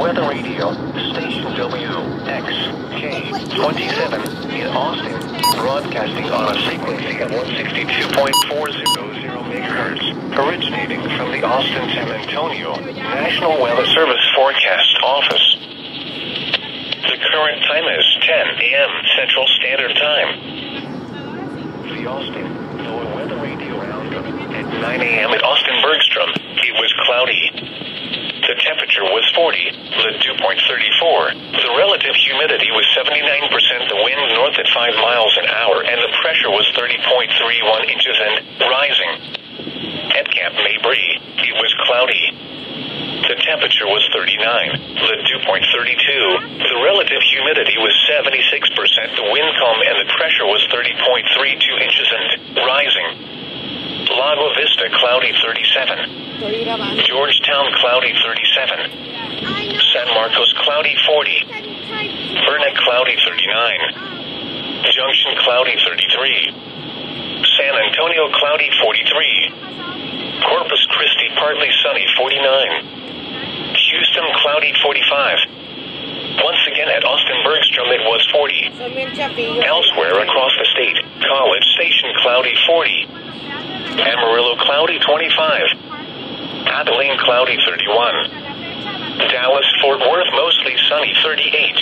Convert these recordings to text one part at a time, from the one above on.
weather radio, station wxk27 in Austin, broadcasting on a frequency of 162.400 megahertz, originating from the Austin San Antonio National Weather Service Forecast Office. The current time is 10 a.m. Central Standard Time. The Austin NOAA weather radio roundup at 9 a.m. at Austin Bergstrom. It was cloudy. The temperature was 40, the dew point 34. The relative humidity was 79%, the wind north at 5 miles an hour, and the pressure was 30.31 inches and rising. At Camp Mabry, it was cloudy. The temperature was 39, the dew point 32. The relative humidity was 76%, the wind calm, and the pressure was 30.32 inches and rising. Lago Vista, cloudy 37. Georgetown, cloudy 37. San Marcos, cloudy 40. Burnet, cloudy 39. Junction, cloudy 33. San Antonio, cloudy 43. Corpus Christi, partly sunny 49. Houston, cloudy 45. Once again at Austin Bergstrom, it was 40. Elsewhere across the state, College Station, cloudy 40. Amarillo, cloudy 25. Abilene, cloudy 31. Dallas, Fort Worth, mostly sunny 38.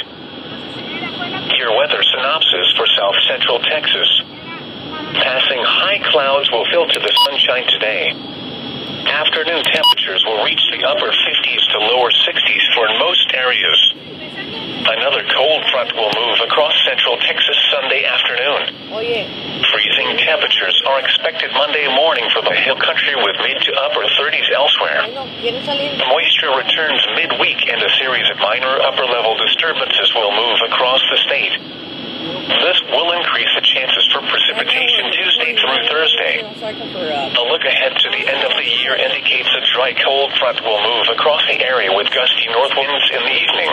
Your weather synopsis for South Central Texas. Passing high clouds will filter the sunshine today. Afternoon temperatures will reach the upper 50s to lower 60s for most areas. Another cold front will move across central Texas Sunday afternoon. Freezing temperatures are expected Monday morning for the hill country with mid to upper 30s elsewhere. Moisture returns midweek and a series of minor upper-level disturbances will move across the state. This will increase the chances for precipitation Tuesday through Thursday. A look ahead to the end of the year indicates a dry cold front will move across the area with gusty north winds in the evening.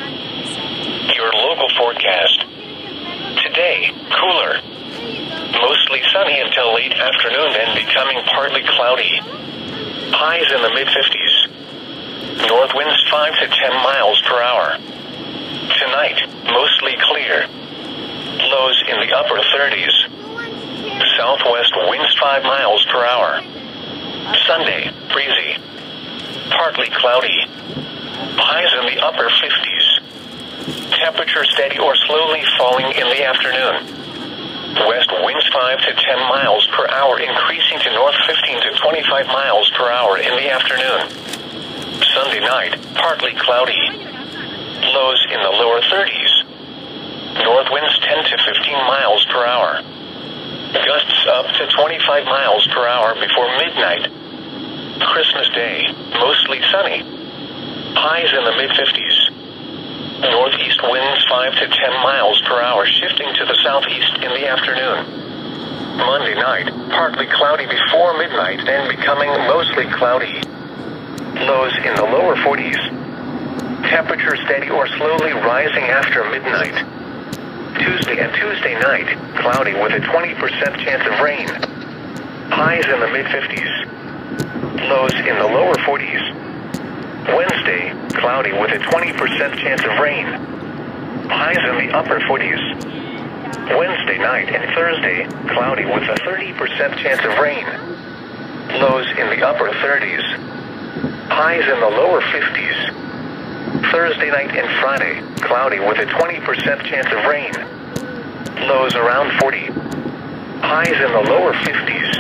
Your local forecast. Today, cooler. Mostly sunny until late afternoon, then becoming partly cloudy. Highs in the mid-50s. North winds 5 to 10 miles per hour. Tonight, mostly clear. Lows in the upper 30s. Southwest winds 5 miles per hour. Sunday, breezy. Partly cloudy. Highs in the upper 50s. Temperature steady or slowly falling in the afternoon. West winds 5 to 10 miles per hour, increasing to north 15 to 25 miles per hour in the afternoon. Sunday night, partly cloudy. Lows in the lower 30s. North winds 10 to 15 miles per hour. Gusts up to 25 miles per hour before midnight. Christmas Day, mostly sunny. Highs in the mid-50s. Northeast winds 5 to 10 miles per hour, shifting to the southeast in the afternoon. Monday night, partly cloudy before midnight, then becoming mostly cloudy. Lows in the lower 40s. Temperature steady or slowly rising after midnight. Tuesday and Tuesday night, cloudy with a 20% chance of rain. Highs in the mid-50s. Lows in the lower 40s. Wednesday, cloudy with a 20% chance of rain. Highs in the upper 40s. Wednesday night and Thursday, cloudy with a 30% chance of rain. Lows in the upper 30s. Highs in the lower 50s. Thursday night and Friday, cloudy with a 20% chance of rain. Lows around 40. Highs in the lower 50s.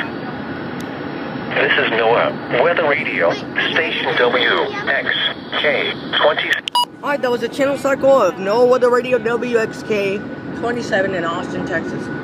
This is NOAA Weather Radio, station wxk27. Alright, that was a channel cycle of NOAA Weather Radio wxk27 in Austin, Texas.